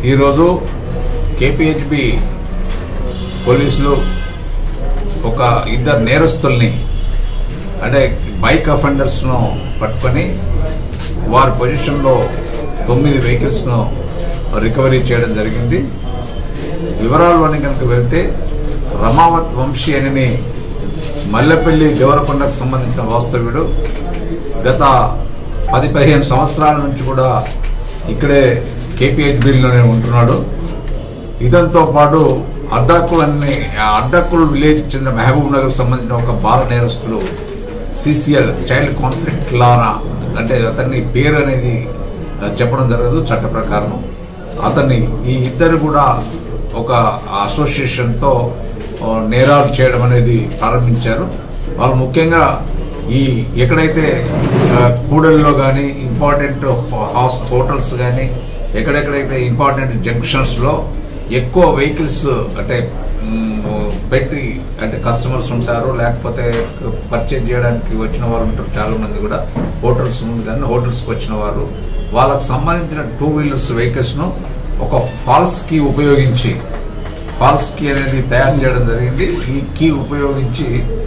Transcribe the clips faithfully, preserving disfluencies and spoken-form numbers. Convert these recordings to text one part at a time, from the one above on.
ఈరోజు కేపీహెచ్బి పోలీసులు ఒక ఇద్దరు నేరస్తుల్ని అంటే బైక్ అఫెండర్స్ను పట్టుకొని వారి పొజిషన్లో తొమ్మిది వెహికల్స్ను రికవరీ చేయడం జరిగింది. వివరాల్లోని కనుక వెళ్తే రమావత్ వంశీ అని మల్లెపల్లి దేవరకొండకు సంబంధించిన వాస్తవ్యుడు. గత పది పదిహేను సంవత్సరాల నుంచి కూడా ఇక్కడే కేపీహెచ్బిలోనే ఉంటున్నాడు. ఇదంతో పాటు అడ్డాకులన్నీ అడ్డాకుల్ విలేజ్కి చెందిన మహబూబ్ నగర్కి సంబంధించిన ఒక బాల నేరస్తులు సిసిఎల్ చైల్డ్ కాన్ఫ్లిక్ట్ లానా అంటే అతన్ని పేరు అనేది చెప్పడం జరగదు చట్ట ప్రకారం. అతన్ని ఈ ఇద్దరు కూడా ఒక అసోసియేషన్తో నేరాలు చేయడం అనేది ప్రారంభించారు. వాళ్ళు ముఖ్యంగా ఈ ఎక్కడైతే కూడల్లో కానీ ఇంపార్టెంట్ హాస్ హోటల్స్ కానీ ఎక్కడెక్కడైతే ఇంపార్టెంట్ జంక్షన్స్లో ఎక్కువ వెహికల్స్ అంటే పెట్టి అంటే కస్టమర్స్ ఉంటారు, లేకపోతే పర్చేజ్ చేయడానికి వచ్చిన వారు ఉంటారు. చాలామంది కూడా హోటల్స్ ముందు కానీ హోటల్స్కి వచ్చిన వారు వాళ్ళకు సంబంధించిన టూ వీలర్స్ వెహికల్స్ను ఒక ఫాల్స్ కీ ఉపయోగించి ఫాల్స్ కీ అనేది తయారు చేయడం జరిగింది. ఈ కీ ఉపయోగించి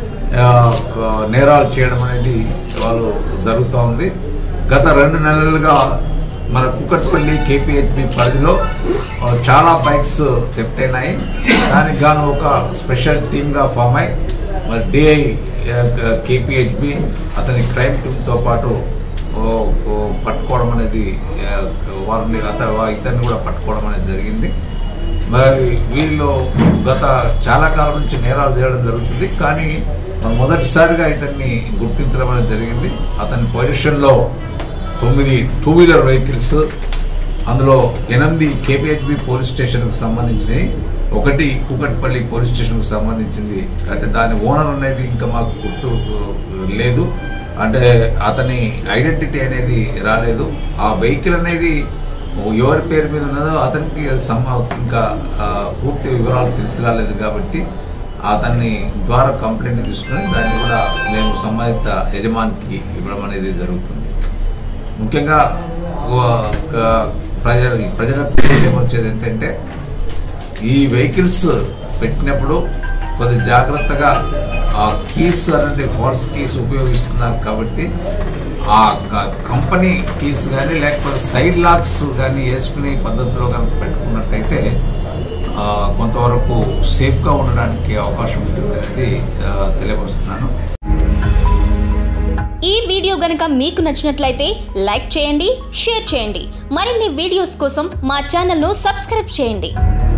నేరాలు చేయడం అనేది వాళ్ళు జరుగుతూ ఉంది. గత రెండు నెలలుగా మన కుకట్పల్లి కేపీహెచ్బి పరిధిలో చాలా బైక్స్ థెఫ్ట్ అయినాయి. దానికి గాను ఒక స్పెషల్ టీమ్గా ఫామ్ అయి మరి డిఐ కేపీహెచ్బి అతని క్రైమ్ టీమ్తో పాటు పట్టుకోవడం అనేది వారిని అతను ఇద్దరిని కూడా పట్టుకోవడం అనేది జరిగింది. మరి వీళ్ళు గత చాలా కాలం నుంచి నేరాలు చేయడం జరుగుతుంది. కానీ మొదటిసారిగా ఇతన్ని గుర్తించడం అనేది జరిగింది. అతని పొజిషన్లో తొమ్మిది టూ వీలర్ వెహికల్స్, అందులో ఎనిమిది కేపీహెచ్బి పోలీస్ స్టేషన్కి సంబంధించినవి, ఒకటి కూకట్పల్లి పోలీస్ స్టేషన్కి సంబంధించింది. అంటే దాని ఓనర్ అనేది ఇంకా మాకు గుర్తు లేదు, అంటే అతని ఐడెంటిటీ అనేది రాలేదు. ఆ వెహికల్ అనేది ఎవరి పేరు మీద ఉన్నదో అతనికి ఇంకా పూర్తి వివరాలు తెలిసి రాలేదు. కాబట్టి అతన్ని ద్వారా కంప్లైంట్ తీసుకుని దాన్ని కూడా మేము సంబంధిత యజమానికి ఇవ్వడం అనేది జరుగుతుంది. ముఖ్యంగా ప్రజల ప్రజలకు ఏమొచ్చేది ఏంటంటే ఈ వెహికల్స్ పెట్టినప్పుడు కొద్ది జాగ్రత్తగా ఆ కీస్ అనేది ఫాల్స్ కీస్ ఉపయోగిస్తున్నారు. కాబట్టి ఆ కంపెనీ కీస్ కానీ లేకపోతే సైడ్ లాక్స్ కానీ వేసుకునే పద్ధతిలో కనుక పెట్టుకున్నట్టయితే కొంతవరకు సేఫ్గా ఉండడానికి అవకాశం ఉంటుంది అనేది తెలియపరుస్తున్నాను. ఈ వీడియో గనుక మీకు నచ్చినట్లయితే లైక్ చేయండి, షేర్ చేయండి. మరిన్ని వీడియోస్ కోసం మా ఛానల్ను సబ్స్క్రైబ్ చేయండి.